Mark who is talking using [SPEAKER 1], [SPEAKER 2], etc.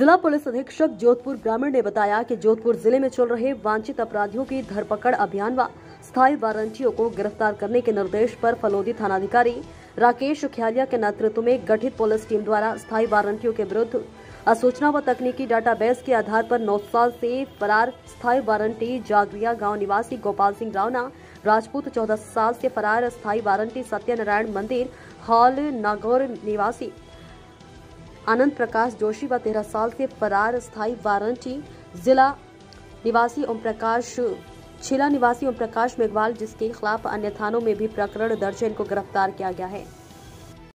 [SPEAKER 1] जिला पुलिस अधीक्षक जोधपुर ग्रामीण ने बताया कि जोधपुर जिले में चल रहे वांछित अपराधियों की धरपकड़ अभियान व स्थायी वारंटियों को गिरफ्तार करने के निर्देश पर फलोदी थानाधिकारी राकेश ख्यालिया के नेतृत्व में गठित पुलिस टीम द्वारा स्थायी वारंटियों के विरुद्ध सूचना व तकनीकी डाटाबेस के आधार पर 9 साल से फरार स्थायी वारंटी जागरिया गांव निवासी गोपाल सिंह रावना राजपूत, 14 साल से फरार स्थायी वारंटी सत्यनारायण मंदिर हॉल नागौर निवासी आनंद प्रकाश जोशी व 13 साल से फरार स्थायी वारंटी जिला निवासी ओम प्रकाश छिला निवासी ओम प्रकाश मेघवाल, जिसके खिलाफ अन्य थानों में भी प्रकरण दर्ज है, इनको गिरफ्तार किया गया है।